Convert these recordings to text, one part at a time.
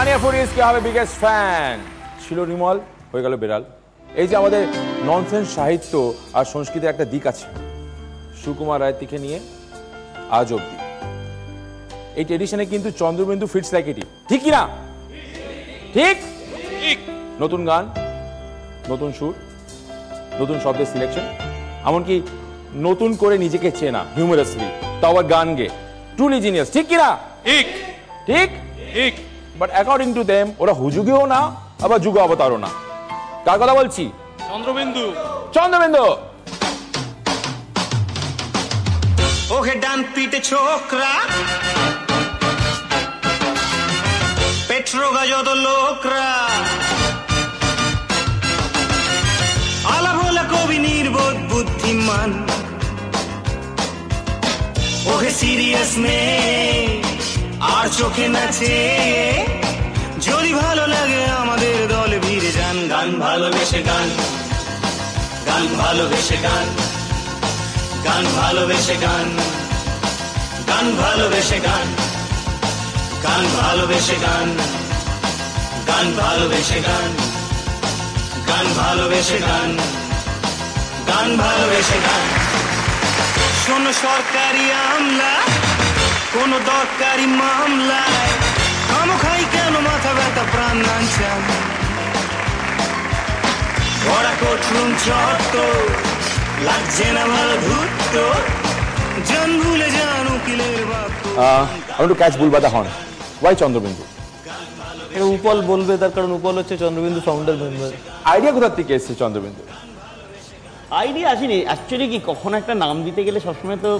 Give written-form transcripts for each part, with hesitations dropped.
জানিয়ে ফুরিস কে হবে biggest fan. ছিল নিমল, হয়ে গেল বেড়াল। এই যে আমাদের ননসেন্স সাহিত্য আর সংস্কৃতির একটা দিক আছে, সুকুমার রায় থেকে নিয়ে আজ অব্দি এই ট্রেডিশনে কিন্তু চন্দ্রবিন্দু ফিটস লাইক ইট। ঠিক কি না? ঠিক। নতুন গান, নতুন সুর, নতুন শব্দের সিলেকশন, এমনকি নতুন করে নিজেকে চেনা হিউমারাসলি, তাও আবার গান গে। Truly genius. ঠিক কি না? ঠিক ঠিক ঠিক। বাট অ্যাকর্ডিং টু দেম ওরা হুজুগেও না, আবার যুগ অবতারও না। কার কথা বলছি? চন্দ্রবিন্দু। চন্দ্রবিন্দু। ওহে ডান পিঠে ছোকরা, পেট্রোগা যত লোকরা, আলা ভোলা কবি নির্বোধ বুদ্ধিমান। ওহে সিরিয়াস নে আর চোখে নাচে, যদি ভালো লাগে আমাদের দলে ভিড়ে যান। গান ভালোবেসে গান, গান ভালোবেসে গান, গান ভালোবেসে গান, গান ভালোবেসে গান, গান ভালোবেসে গান, গান ভালোবেসে গান, গান ভালোবেসে গান, গান ভালোবেসে গান। শোনো সরকারি আমলা, কোন দরকারি মামলায় খামোখাই কেন মাথা ব্যথা প্রাণ নাঞ্চান। ওরা কোর্টরুম চত্ব লাগছে না ভালো ধূর্ত, জান ভুলে যান উকিলের বাপ। I want to catch bull by the horn. Why Chandrabindu? উপল বলবে, তার কারণ উপল হচ্ছে চন্দ্রবিন্দু ফাউন্ডার মেম্বার। আইডিয়া কোথা থেকে এসেছে চন্দ্রবিন্দু? আইডিয়া আসেনি অ্যাকচুয়ালি। কি কখনো একটা নাম দিতে গেলে সবসময় তো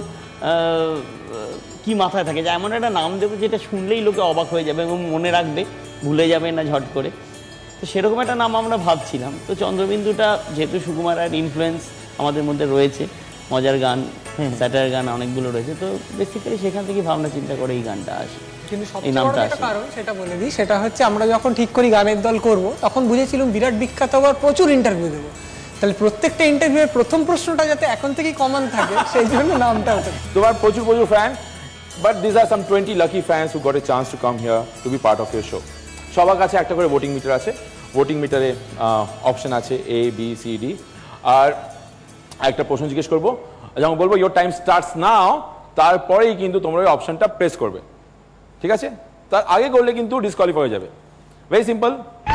কি মাথায় থাকে যে এমন একটা নাম দেবো যেটা শুনলেই লোকে অবাক হয়ে যাবে এবং মনে রাখবে, ভুলে যাবে না ঝট করে। তো সেরকম একটা নাম আমরা ভাবছিলাম। তো চন্দ্রবিন্দুটা যেহেতু সুকুমার রায়ের ইনফ্লুয়েন্স আমাদের মধ্যে রয়েছে, মজার গান, স্যাটার গান অনেকগুলো রয়েছে, তো বেসিক্যালি সেখান থেকে ভাবনা চিন্তা করে এই গানটা আসে। কিন্তু সবচেয়ে বড় একটা কারণ সেটা বলে দিই, সেটা হচ্ছে আমরা যখন ঠিক করি গানের দল করব, তখন বুঝেছিলাম বিরাট বিখ্যাত হওয়ার প্রচুর ইন্টারভিউ দেবো। তাহলে প্রত্যেকটা ইন্টারভিউয়ের প্রথম প্রশ্নটা যাতে এখন থেকেই কমন থাকে, সেই জন্য নামটা ওঠে। তোমার প্রচুর প্রচুর fan, but this are some 20 lucky fans who got a chance to come here to be part of your show. সবার কাছে একটা করে ভোটিং মিটার আছে। ভোটিং মিটারে অপশন আছে A, B, C, D। আর একটা প্রশ্ন জিজ্ঞেস করবো, যখন বলবো ইয়োর টাইম স্টার্টস নাও, তারপরেই কিন্তু তোমরা ওই অপশনটা প্রেস করবে। ঠিক আছে? তার আগে করলে কিন্তু ডিসকোয়ালিফাই হয়ে যাবে। Very simple.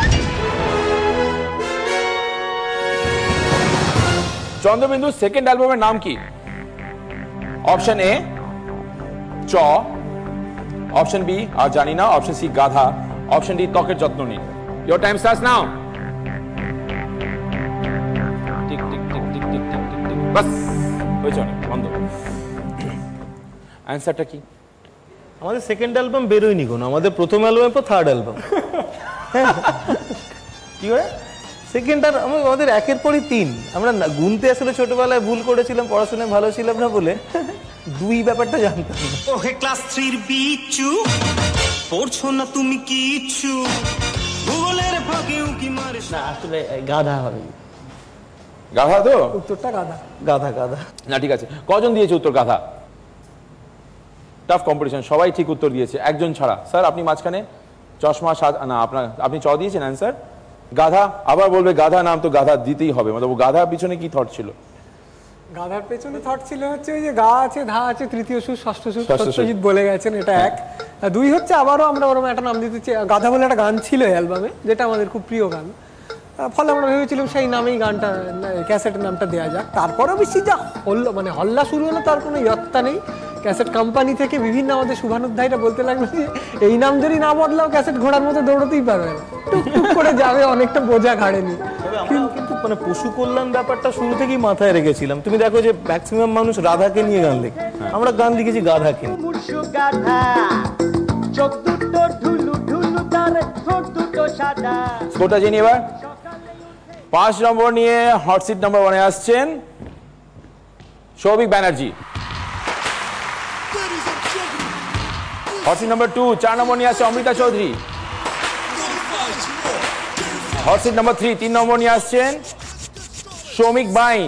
চন্দ্রবিন্দু সেকেন্ড অ্যালবামের নাম কি? অপশন এ চ, অপশন বি আর জানি না, অপশন সি গাধা, অপশন ডি ত্বকের যত্ন নিন। Your time starts now. Tick tick tick tick tick tick tick tick. বাস হয়েছে, অনেক বন্ধ। অ্যান্সারটা কি? আমাদের সেকেন্ড অ্যালবাম বেরোয়নি কোনো, আমাদের প্রথম অ্যালবাম পর থার্ড অ্যালবাম। কি করে সেকেন্ড? আর আমাদের একের পরই তিন। আমরা গুনতে আসলে ছোটবেলায় ভুল করেছিলাম, পড়াশোনায় ভালো ছিলাম না বলে দুই ব্যাপারটা জানতাম না। ওহে ক্লাস 3 বিচু, পড়ছো না তুমি কিছু, ভূগোলের ফাঁকে উকি মারে। না আসলে গাধা হবে। গাধা তো উত্তরটা গাধা। গাধা গাধা না, ঠিক আছে। কজন দিয়েছে উত্তর গাধা? টাফ কম্পিটিশন, সবাই ঠিক উত্তর দিয়েছে একজন ছাড়া। স্যার আপনি মাঝখানে চশমা না, আপনি চ দিয়েছেন অ্যান্সার গাধা। আবার বলবে গাধা, নাম তো গাধা দিতেই হবে। মানে গাধার পিছনে কি থট ছিল? গাধার পেছনে থট ছিল হচ্ছে ওই যে গা আছে, ধা আছে, তৃতীয় সুর, ষষ্ঠ সুর, সত্যজিৎ বলে গেছেন, এটা এক। আর দুই হচ্ছে আবারও আমরা ওরকম একটা নাম দিতে চাই। গাধা বলে একটা গান ছিল অ্যালবামে, যেটা আমাদের খুব প্রিয় গান। ফলে আমরা ভেবেছিলাম সেই নামেই গানটা, ক্যাসেটের নামটা দেওয়া যাক। তারপরেও বেশি যা হল্লা, মানে হল্লা শুরু হলো, তার কোনো ইয়ত্তা নেই। ক্যাসেট কোম্পানি থেকে বিভিন্ন আমাদের শুভানুধ্যায়ীরা বলতে লাগলো যে এই নাম যদি না বদলাও ক্যাসেট ঘোড়ার মতো দৌড়তেই পারবে না, টুকটুক করে যাবে, অনেকটা বোঝা ঘাড়ে নি। কিন্তু মানে পশু কল্যাণ ব্যাপারটা শুরু থেকেই মাথায় রেখেছিলাম। তুমি দেখো যে ম্যাক্সিমাম মানুষ রাধাকে নিয়ে গান লেখে, আমরা গান লিখেছি গাধাকে। স্কোরটা জেনে এবার 5 নম্বর নিয়ে হট সিট নাম্বার 1 এ আসছেন Souvik Banerjee. Hot seat number 2 4 number নিয়ে আসছে Amrita Chowdhury. Hot seat number 3 3 number নিয়ে আসছেন Soumik Bain.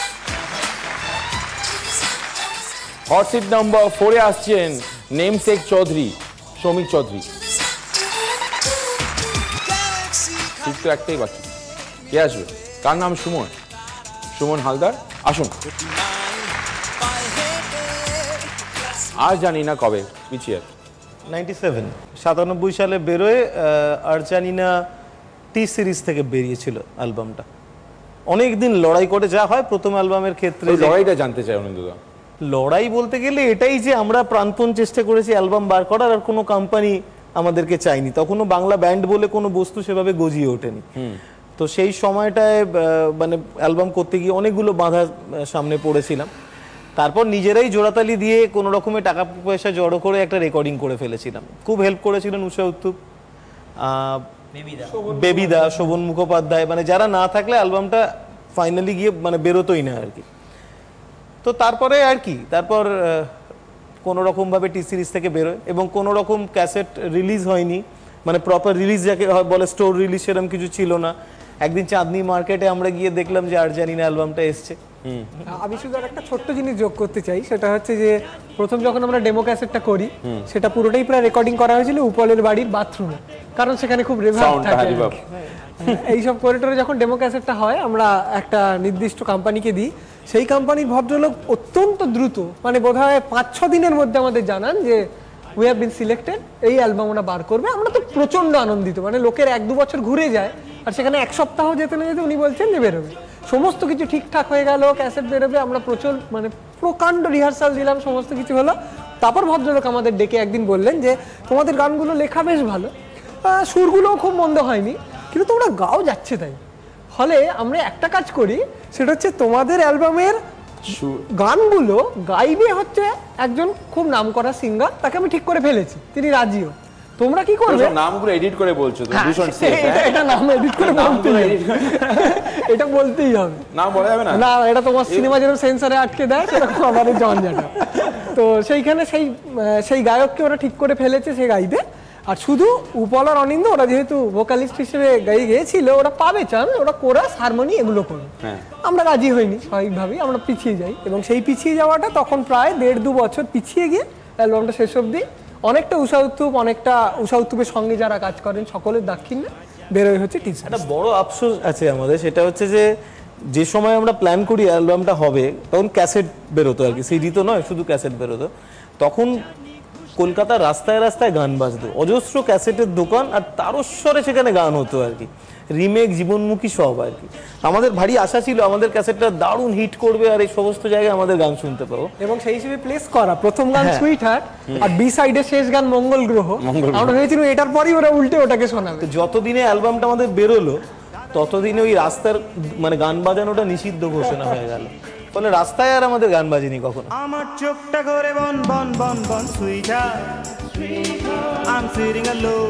Hot seat number 4 এ আসছেন নেমসেক চৌধুরী, সৌমিক চৌধুরী। সিট তো একটাই বাকি। কে আসবে? কার নাম? সুমন। সুমন হালদার, আসুন। আর জানি না কবে, পিছিয়ে 97 সালে বেরোয় আর জানি না টি সিরিজ থেকে বেরিয়েছিল অ্যালবামটা। অনেক দিন লড়াই করে যা হয় প্রথম অ্যালবামের ক্ষেত্রে। লড়াইটা জানতে চাই অনিন্দুদা। লড়াই বলতে গেলে এটাই যে আমরা প্রাণপণ চেষ্টা করেছি অ্যালবাম বার করার, আর কোনো কোম্পানি আমাদেরকে চাইনি। তখনও বাংলা ব্যান্ড বলে কোনো বস্তু সেভাবে গজিয়ে ওঠেনি। তো সেই সময়টায় মানে অ্যালবাম করতে গিয়ে অনেকগুলো বাধা সামনে পড়েছিলাম। তারপর নিজেরাই জোড়াতালি দিয়ে কোনো রকমের টাকা পয়সা জড়ো করে একটা রেকর্ডিং করে ফেলেছিলাম। খুব হেল্প করেছিলেন উষা উত্তুপ, বেবিদা, শোভন মুখোপাধ্যায়, মানে যারা না থাকলে অ্যালবামটা ফাইনালি গিয়ে মানে বেরোতোই না আর কি। তো তারপরে আর কি, তারপর কোনো রকমভাবে টি সিরিজ থেকে বেরোয় এবং কোনো রকম ক্যাসেট রিলিজ হয়নি, মানে প্রপার রিলিজ যাকে বলে স্টোর রিলিজ সেরকম কিছু ছিল না। একদিন চাঁদনি মার্কেটে আমরা গিয়ে দেখলাম যে আর জানি না অ্যালবামটা এসছে। আমি শুধু আর একটা ছোট্ট জিনিস যোগ করতে চাই, সেটা হচ্ছে যে প্রথম যখন আমরা ডেমো ক্যাসেটটা করি সেটা পুরোটাই প্রায় রেকর্ডিং করা হয়েছিল উপলের বাড়ির বাথরুমে, কারণ সেখানে খুব রিভার্ব থাকে। এইসব করিডোরে যখন ডেমো ক্যাসেটটা হয় আমরা একটা নির্দিষ্ট কোম্পানিকে দিই, সেই কোম্পানির ভদ্রলোক অত্যন্ত দ্রুত, মানে বোধহয় 5-6 দিনের মধ্যে আমাদের জানান যে উই হ্যাভ বিন সিলেক্টেড, এই অ্যালবাম ওরা বার করবে। আমরা তো প্রচন্ড আনন্দিত, মানে লোকের 1-2 বছর ঘুরে যায় আর সেখানে 1 সপ্তাহ যেতে না যেতে উনি বলছেন যে বেরোবে। সমস্ত কিছু ঠিকঠাক হয়ে গেল, ক্যাসেট বেরোবে, আমরা প্রচুর মানে প্রকাণ্ড রিহার্সাল দিলাম, সমস্ত কিছু হলো। তারপর ভদ্রলোক আমাদের ডেকে একদিন বললেন যে তোমাদের গানগুলো লেখা বেশ ভালো, সুরগুলোও খুব মন্দ হয়নি, কিন্তু তোমরা গাও যাচ্ছে তাই। ফলে আমরা একটা কাজ করি, সেটা হচ্ছে তোমাদের অ্যালবামের গানগুলো গাইবে হচ্ছে একজন খুব নামকরা সিঙ্গার, তাকে আমি ঠিক করে ফেলেছি, তিনি রাজিও। তোমরা কি করবে? নামগুলো এডিট করে বলছো তো, দূষণ সেফ। এটা নাম এডিট করে বলতেই হবে, এটা বলতেই হবে। নাম বলা যাবে না, না এটা তোমার সিনেমা যেরকম সেন্সরে আটকে দেয় সেরকম আমাদের জঞ্জাটা। তো সেইখানে সেই গায়ককে ওরা ঠিক করে ফেলেছে, সে গাইবে। আর শুধু উপল আর অনিন্দ ওরা যেহেতু ভোকালিস্ট হিসেবে গিয়েছিল, ওরা পাবে চান, ওরা কোরাস হারমোনি এগুলো করবে। আমরা রাজি হইনি, স্বাভাবিকভাবেই আমরা পিছিয়ে যাই, এবং সেই পিছিয়ে যাওয়াটা তখন প্রায় 1.5-2 বছর পিছিয়ে গিয়ে অ্যালবামটা শেষ অবধি অনেকটা উষা উত্তুপ, অনেকটা উষা উত্তুপের সঙ্গে যারা কাজ করেন সকলের দাক্ষিণ্যে বেরোয় হচ্ছে টি সিরিজ। একটা বড় আফসোস আছে আমাদের, সেটা হচ্ছে যে সময় আমরা প্ল্যান করি অ্যালবামটা হবে তখন ক্যাসেট বেরোতো আর কি, সিডি তো নয়, শুধু ক্যাসেট বেরোতো। তখন কলকাতার রাস্তায় রাস্তায় গান বাজতো, অজস্র ক্যাসেটের দোকান, আর তারস্বরে সেখানে গান হতো আর কি, রিমেক, জীবনমুখী সব আর কি। আমাদের ভারী আশা ছিল আমাদের ক্যাসেটটা দারুণ হিট করবে আর এই সমস্ত জায়গায় আমাদের গান শুনতে পাবো, এবং সেই হিসেবে প্লেস করা প্রথম গান সুইট হার্ট আর বি সাইডের শেষ গান মঙ্গল গ্রহ। আমরা ভেবেছিলাম এটার পরই ওরা উল্টে ওটাকে শোনাবে। যতদিনে অ্যালবামটা আমাদের বেরোলো ততদিনে ওই রাস্তার মানে গান বাজানোটা নিষিদ্ধ ঘোষণা হয়ে গেল, ফলে রাস্তায় আর আমাদের গান বাজেনি কখনো। আমার চোখটা করে বন বন বন বন sweeter, I am sitting alone.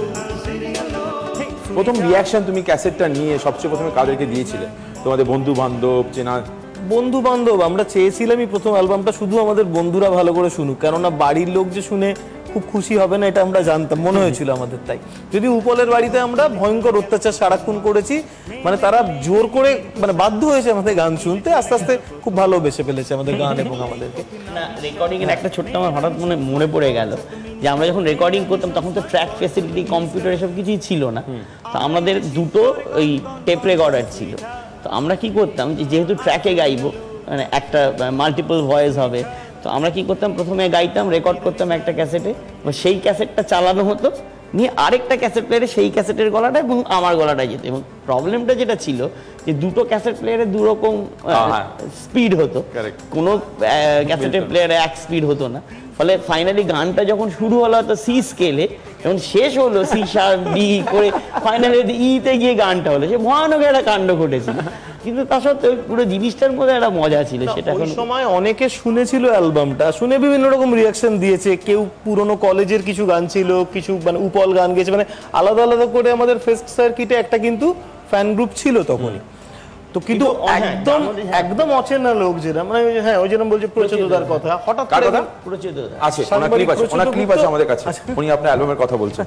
প্রথম রিয়াকশন তুমি ক্যাসেটটা নিয়ে সবচেয়ে প্রথমে কাদেরকে দিয়েছিলে? তোমাদের বন্ধু বান্ধব, চেনা বন্ধু বান্ধব? আমরা চেয়েছিলামই প্রথম অ্যালবামটা শুধু আমাদের বন্ধুরা ভালো করে শুনুক, কেননা বাড়ির লোক যে শুনে খুব খুশি হবে না এটা আমরা জানতাম, মনে হয়েছিল আমাদের। তাই যদি উপলের বাড়িতে আমরা ভয়ঙ্কর অত্যাচার সারাক্ষণ করেছি, মানে তারা জোর করে মানে বাধ্য হয়েছে আমাদের গান শুনতে, আস্তে আস্তে খুব ভালোবেসে ফেলেছে আমাদের গান এবং আমাদেরকে। না, রেকর্ডিং এর একটা ছোট্ট আমার হঠাৎ মনে পড়ে গেল যে আমরা যখন রেকর্ডিং করতাম তখন তো ট্র্যাক ফেসিলিটি, কম্পিউটার এসব কিছুই ছিল না। তো আমাদের দুটো ওই টেপ রেকর্ডার ছিল। তো আমরা কি করতাম, যেহেতু ট্র্যাকে গাইবো, মানে একটা মাল্টিপল ভয়েস হবে, তো আমরা কি করতাম, প্রথমে গাইতাম, রেকর্ড করতাম একটা ক্যাসেটে, সেই ক্যাসেটটা চালানো হতো, নিয়ে আরেকটা ক্যাসেট প্লেয়ারে সেই ক্যাসেটের গলাটা এবং আমার গলাটা যেত। এবং প্রবলেমটা যেটা ছিল যে দুটো ক্যাসেট প্লেয়ারে দুরকম স্পিড হতো, কোনো ক্যাসেটের প্লেয়ারে এক স্পিড হতো না। ফলে ফাইনালি গানটা যখন শুরু হলো হয়তো সি স্কেলে, যখন শেষ হলো সি শার্প ডি করে ফাইনালি ইতে গিয়ে গানটা হলো, সে ভয়ানক একটা কাণ্ড ঘটেছিল। কিন্তু তা সত্ত্বেও পুরো জিনিসটার মধ্যে একটা মজা ছিল। সেটা ওই সময় অনেকে শুনেছিল অ্যালবামটা, শুনে বিভিন্ন রকম রিয়াকশন দিয়েছে। কেউ পুরনো কলেজের কিছু গান ছিল, কিছু মানে উপল গান গেছে, মানে আলাদা আলাদা করে আমাদের ফেস্ট সার্কিটে একটা কিন্তু ফ্যান গ্রুপ ছিল তখনই। তো কিন্তু একদম একদম অচেনা লোক যেটা, মানে হ্যাঁ ওই যেরকম বলছে প্রচুরদার কথা, হঠাৎ করে আছে, ওনার ক্লিপ আছে আমাদের কাছে, উনি আপনার অ্যালবামের কথা বলছেন।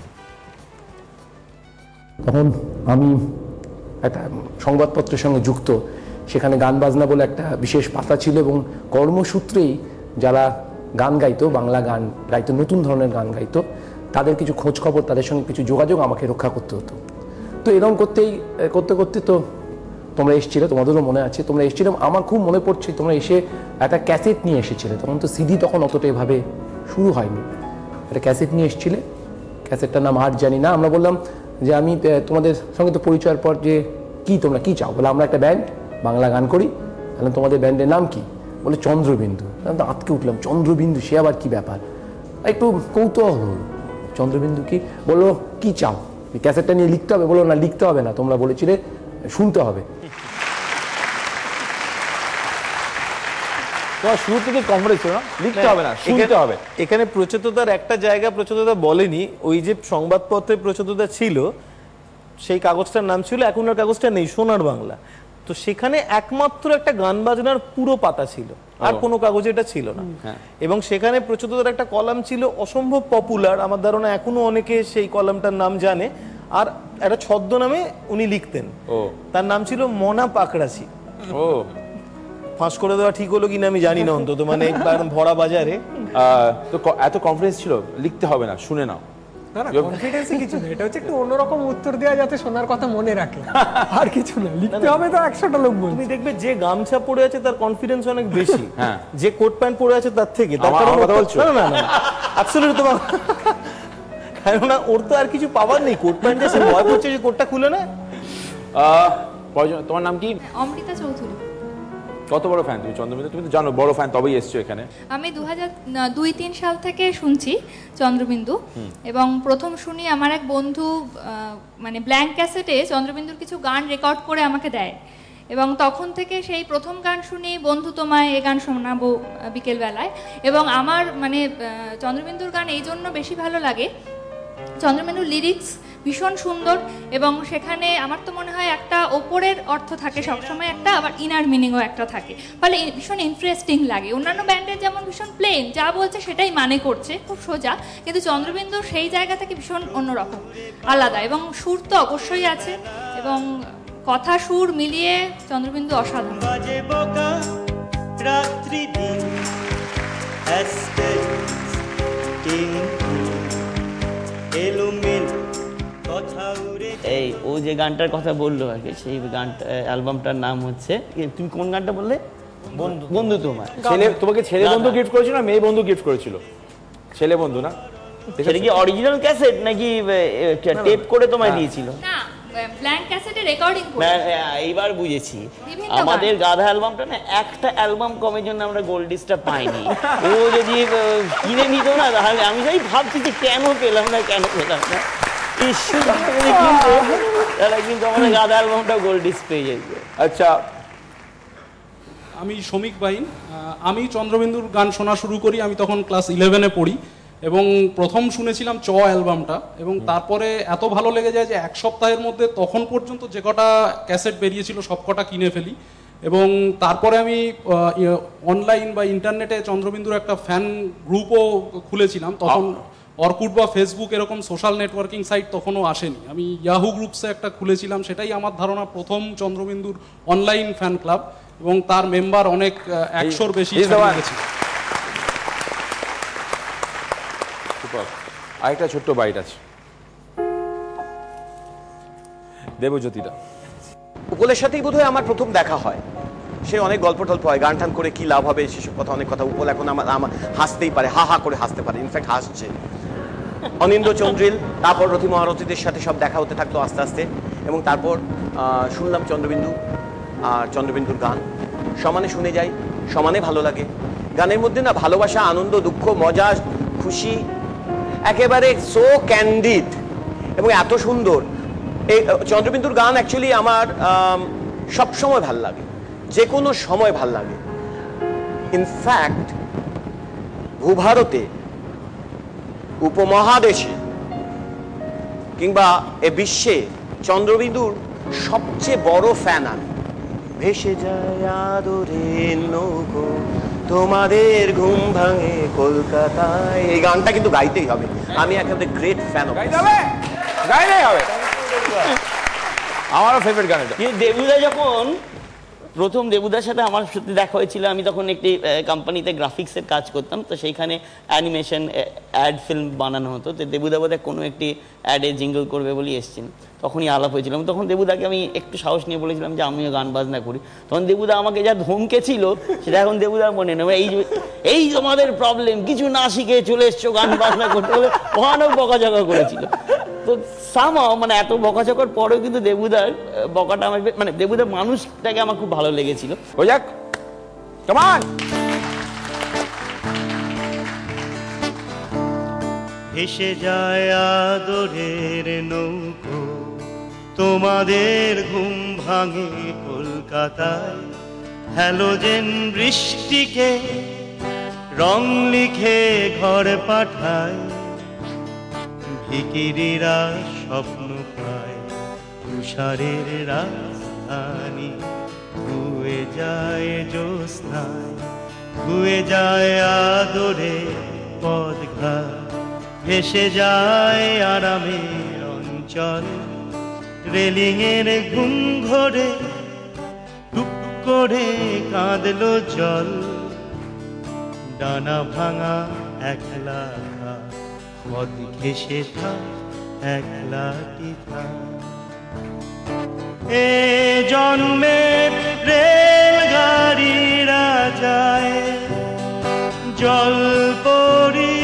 তখন আমি একটা সংবাদপত্রের সঙ্গে যুক্ত, সেখানে গান বাজনা বলে একটা বিশেষ পাতা ছিল, এবং কর্মসূত্রেই যারা গান গাইতো, বাংলা গান গাইতো, নতুন ধরনের গান গাইতো, তাদের কিছু খোঁজ খবর, তাদের সঙ্গে কিছু যোগাযোগ আমাকে রক্ষা করতে হতো। তো এরকম করতে করতে তো তোমরা এসেছিলে, তোমাদেরও মনে আছে তোমরা এসেছিলে। আমার খুব মনে পড়ছে তোমরা এসে একটা ক্যাসেট নিয়ে এসেছিলে, তখন তো সিডি তখন অতটা এভাবে শুরু হয়নি। একটা ক্যাসেট নিয়ে এসেছিলে, ক্যাসেটটার নাম আর জানি না। আমরা বললাম যে আমি তোমাদের সঙ্গে তো পরিচয়ের পর যে তোমরা কি চাও, বলে আমরা একটা ব্যান্ড বাংলা গান করি। তাহলে তোমাদের ব্যান্ডের নাম কি? বলে চন্দ্রবিন্দু। আমি তো আটকে উঠলাম, চন্দ্রবিন্দু সে আবার কি ব্যাপার, একটু কৌতূহল হল, চন্দ্রবিন্দু কি? বললো কি চাও, ক্যাসেটটা নিয়ে লিখতে হবে? বলো না লিখতে হবে না, তোমরা বলেছিলে শুনতে হবে। তোমার শুরু থেকে কনফারেন্স ছিল না, লিখতে হবে না শুনতে হবে। এখানে প্রচেততার একটা জায়গা প্রচেততা বলেনি, ওই যে সংবাদপত্রে প্রচেততা ছিল সেই কাগজটার নাম ছিল, এখন আর কাগজটা নেই, সোনার বাংলা। তো সেখানে একমাত্র একটা গান বাজনার পুরো পাতা ছিল, আর কোনো কাগজে এটা ছিল না। এবং সেখানে প্রচেততার একটা কলাম ছিল অসম্ভব পপুলার, আমার ধারণা এখনো অনেকে সেই কলামটার নাম জানে। আর একটা ছদ্মনামে উনি লিখতেন, তার নাম ছিল মনা পাকড়াছি। ও ফাঁস করে দেওয়া ঠিক হলো কিনা আমি জানি না, অন্তত মানে একবার ভরা বাজারে। তো এত কনফিডেন্স ছিল, লিখতে হবে না শুনে নাও। না না, কনফিডেন্সই কিছু না, এটা হচ্ছে একটু অন্যরকম উত্তর দেওয়া যাতে শোনার কথা মনে রাখে, আর কিছু না। লিখতে হবে তো 100টা লোক বলবে। তুমি দেখবে যে গামছা পরে আছে তার কনফিডেন্স অনেক বেশি, যে কোট প্যান্ট পরে আছে তার থেকে। তার কারণ কথা বলছো না না না অ্যাবসলিউটলি তোমার, কারণ ওর তো আর কিছু পাওয়ার নেই, কোট প্যান্ট যে সে ভয় করছে যে কোটটা খুলে না। তোমার নাম কি? অমৃতা চৌধুরী। কত বড় ফ্যান তুমি চন্দ্রবিন্দু? তুমি তো জানো বড় ফ্যান, তবেই এসছো এখানে। আমি 2002-03 সাল থেকে শুনছি চন্দ্রবিন্দু, এবং প্রথম শুনি আমার এক বন্ধু মানে ব্ল্যাঙ্ক ক্যাসেটে চন্দ্রবিন্দুর কিছু গান রেকর্ড করে আমাকে দেয়, এবং তখন থেকে সেই প্রথম গান শুনি বন্ধু তোমায় এ গান শোনাবো বিকেলবেলায়। এবং আমার মানে চন্দ্রবিন্দুর গান এই জন্য বেশি ভালো লাগে, চন্দ্রবিন্দুর লিরিক্স ভীষণ সুন্দর, এবং সেখানে আমার তো মনে হয় একটা ওপরের অর্থ থাকে সবসময়, একটা আবার ইনার মিনিংও একটা থাকে, ফলে ভীষণ ইন্টারেস্টিং লাগে। অন্যান্য ব্যান্ডের যেমন ভীষণ প্লেন, যা বলছে সেটাই মানে করছে, খুব সোজা, কিন্তু চন্দ্রবিন্দু সেই জায়গা থেকে ভীষণ অন্যরকম, আলাদা। এবং সুর তো অবশ্যই আছে, এবং কথা সুর মিলিয়ে চন্দ্রবিন্দু অসাধারণ। বাজে বকা রাত্রি দিন এই ও যে গানটার কথা বললো আর কি, সেই গানটা অ্যালবামটার নাম হচ্ছে, তুমি কোন গানটা বললে? বন্ধু তোমার। তোমাকে ছেলে বন্ধু গিফট করেছিল না মেয়ে বন্ধু গিফট করেছিল? ছেলে বন্ধু না? সেটা কি অরিজিনাল ক্যাসেট নাকি টেপ করে তোমায় দিয়েছিল? না, ব্ল্যাঙ্ক ক্যাসেটে রেকর্ডিং করে। এইবার বুঝেছি, আমাদের গাধা অ্যালবামটা না একটা অ্যালবাম কমের জন্য আমরা গোল্ড ডিস্কটা পাইনি। ও যদি কিনে নিত না তাহলে আমি যাই ভাবছি যে কেন পেলাম না। তাহলে কিন্তু আমাদের গাধা অ্যালবামটা গোল্ড ডিস্ক পেয়ে যাবে। আচ্ছা, আমি শ্রমিক বাইন, আমি চন্দ্রবিন্দুর গান শোনা শুরু করি আমি তখন ক্লাস 11-এ পড়ি, এবং প্রথম শুনেছিলাম অ্যালবামটা, এবং তারপরে এত ভালো লেগে যায় যে এক সপ্তাহের মধ্যে তখন পর্যন্ত যে কটা ক্যাসেট বেরিয়েছিল সব কটা কিনে ফেলি। এবং তারপরে আমি অনলাইন বা ইন্টারনেটে চন্দ্রবিন্দুর একটা ফ্যান গ্রুপও খুলেছিলাম। তখন অর্কুট বা ফেসবুক এরকম সোশ্যাল নেটওয়ার্কিং সাইট তখনও আসেনি, আমি ইয়াহু গ্রুপসে একটা খুলেছিলাম, সেটাই আমার ধারণা প্রথম চন্দ্রবিন্দুর অনলাইন ফ্যান ক্লাব, এবং তার মেম্বার অনেক 100-র বেশি গেছে। আরেকটা ছোট্ট বাইট আছে দেবজ্যোতিটা। উপলের সাথেই বোধহয় আমার প্রথম দেখা হয়, সে অনেক গল্প টল্প হয়, গান টান করে কি লাভ হবে সেসব কথা, অনেক কথা। উপল এখন আমার হাসতেই পারে, হা হা করে হাসতে পারে, ইনফ্যাক্ট হাসছে। অনিন্দ্য চন্দ্রিল, তারপর রথি মহারথীদের সাথে সব দেখা হতে থাকতো আস্তে আস্তে, এবং তারপর শুনলাম চন্দ্রবিন্দু আর চন্দ্রবিন্দুর গান সমানে শুনে যাই, সমানে ভালো লাগে। গানের মধ্যে না ভালোবাসা, আনন্দ, দুঃখ, মজা, খুশি, একেবারে সো ক্যান্ডিড এবং এত সুন্দর। এই চন্দ্রবিন্দুর গান অ্যাকচুয়ালি আমার সব সময় ভাল লাগে, যে কোনো সময় ভাল লাগে। ইনফ্যাক্ট ভূভারতে, উপমহাদেশে কিংবা এ বিশ্বে চন্দ্রবিন্দুর সবচেয়ে বড় ফ্যান আমি। ভেসে যায় আদরের নৌকো, তোমাদের ঘুম ভাঙে কলকাতায়, এই গানটা কিন্তু গাইতেই হবে। আমি একেবারে গ্রেট ফ্যান। গাইলেই হবে, আমারও ফেভারিট গান এটা। দেবুদা যখন প্রথম দেবুদার সাথে আমার সত্যি দেখা হয়েছিল, আমি তখন একটি কোম্পানিতে গ্রাফিক্সের কাজ করতাম, তো সেইখানে অ্যানিমেশন অ্যাড ফিল্ম বানানো হতো। তো দেবুদা বোধহয় কোনো একটি অ্যাডে জিঙ্গল করবে বলে এসেছেন, তখনই আলাপ হয়েছিল। তখন দেবুদাকে আমি একটু সাহস নিয়ে বলেছিলাম যে আমিও গান বাজনা করি। তখন দেবুদা আমাকে যা ধমকেছিল সেটা এখন দেবুদার মনে নেই। এই তোমাদের প্রবলেম, কিছু না শিখে চলে এসছো গান বাজনা করতে বলে ভয়ানক বকাঝকা করেছিল। তো সামাও মানে এত বকাঝকার পরেও কিন্তু দেবুদার বকাটা আমার মানে দেবুদার মানুষটাকে আমার খুব ভালো লেগেছিল। হয়ে যাক, কামান। ভেসে যায় আদরের নৌকো, তোমাদের ঘুম ভাঙে কলকাতায়। হ্যালোজেন বৃষ্টিকে রং লিখে ঘর পাঠায়, ভিকিরিরা স্বপ্ন পায় তুষারের রাজধানী। ধুয়ে যায় জ্যোৎস্নায়, ধুয়ে যায় আদরে পদঘাট, ভেসে যায় আরামের অঞ্চল। রেলিংয়ের ঘুম ঘরে টুক করে কাঁদলো জল। ডানা ভাঙা একলা পথ ঘেসে থাক একলাটি থাক। এ জন্মের রেলগাড়িরা যায় জলপরি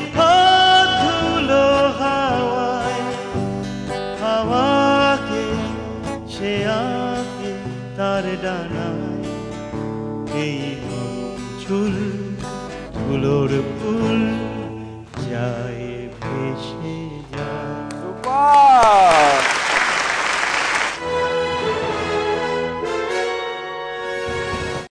ধুলো হাওয়ায়। হাওয়াকে সে আঁকে তার ডানায়। এই চুল ধুলোর ফুল